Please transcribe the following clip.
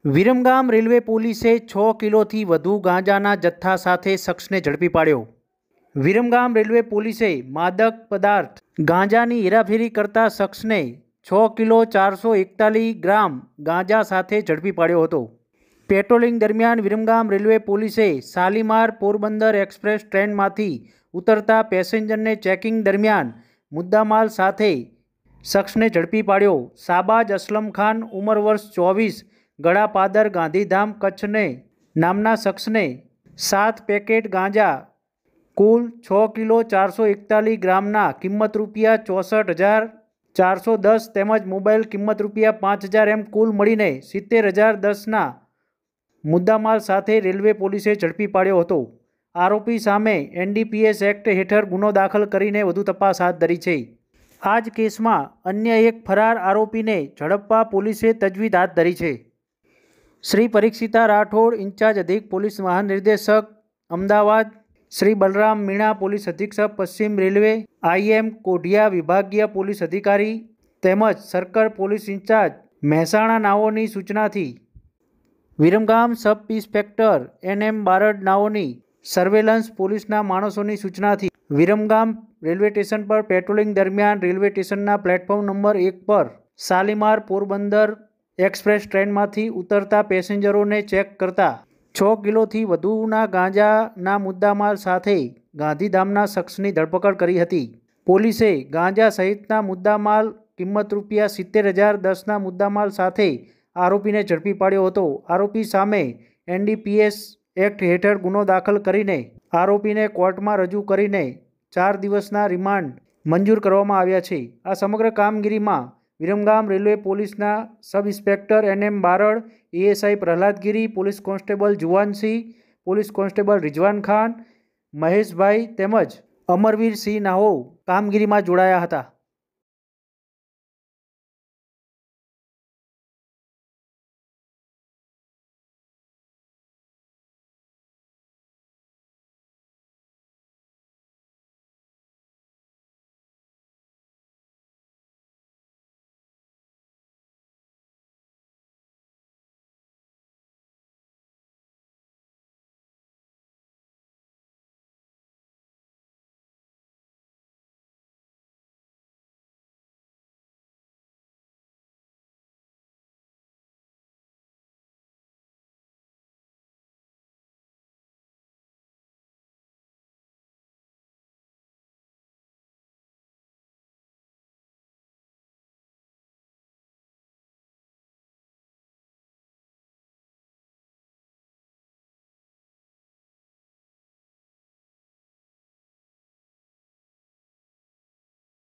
Viramgam railway પોલીસે 6 કિલોથી વધુ ગાંજાના જથ્થા સાથે શખ્સને ઝડપી પાડ્યો। વિરમગામ રેલવે પોલીસે માદક પદાર્થ ગાંજાની હેરાફેરી કરતા શખ્સને 6 કિલો 441 ગ્રામ ગાંજા સાથે ઝડપી પાડ્યો હતો। પેટ્રોલિંગ દરમિયાન વિરમગામ રેલવે પોલીસે શાલીમાર પોરબંદર એક્સપ્રેસ ટ્રેનમાંથી ઉતરતા પેસેન્જરને ચેકિંગ દરમિયાન મુદ્દામાલ સાથે શખ્સને ઝડપી પાડ્યો। શાબાજ અસલમ ખાન ઉંમર વર્ષ 24 ગળાપાદર ગાંધીધામ કચ્છને નામના શખ્સને 7 પેકેટ ગાંજા કુલ 6 કિલો 441 ગ્રામના કિંમત ₹64,410 તેમજ મોબાઈલ કિંમત ₹5,000 એમ કુલ મળીને 70,010ના મુદ્દામાલ સાથે રેલવે પોલીસે ઝડપી પાડ્યો હતો। આરોપી સામે NDPS એક્ટ હેઠળ ગુનો દાખલ કરીને વધુ તપાસ હાથ ધરી છે। આ જ કેસમાં અન્ય એક ફરાર આરોપીને ઝડપવા પોલીસે તજવીજ હાથ ધરી છે। શ્રી પરીક્ષિતા રાઠોડ ઇન્ચાર્જ અધિક પોલીસ મહાનિર્દેશક અમદાવાદ, શ્રી બલરામ મીણા પોલીસ અધિક્ષક પશ્ચિમ રેલવે, IM કોઢિયા વિભાગીય પોલીસ અધિકારી તેમજ સર્કલ પોલીસ ઇન્ચાર્જ મહેસાણા નાઓની સૂચનાથી Viramgam sub inspector NM Barad નાઓની સર્વેલન્સ પોલીસના માણસોની સૂચનાથી વિરમગામ રેલવે સ્ટેશન પર પેટ્રોલિંગ દરમિયાન રેલવે સ્ટેશનના પ્લેટફોર્મ નંબર 1 પર શાલીમાર પોરબંદર એક્સપ્રેસ ટ્રેનમાંથી ઉતરતા પેસેન્જરોને ચેક કરતા 6 કિલોથી વધુના ગાંજાના મુદ્દામાલ સાથે ગાંધીધામના શખ્સની ધરપકડ કરી હતી। પોલીસે ગાંજા સહિતના મુદ્દામાલ કિંમત ₹70,010ના મુદ્દામાલ સાથે આરોપીને ઝડપી પાડ્યો હતો। આરોપી સામે NDPS એક્ટ હેઠળ ગુનો દાખલ કરીને આરોપીને કોર્ટમાં રજૂ કરીને 4 દિવસના રિમાન્ડ મંજૂર કરવામાં આવ્યા છે। આ સમગ્ર કામગીરીમાં વિરમગામ રેલવે પોલીસના sub inspector NM Barad, ASI Prahladgiri, police constable Juvansinh, police constable Rizwan Khan, Maheshbhai તેમજ અમરવીરસિંહ નાઓ કામગીરીમાં જોડાયા હતા।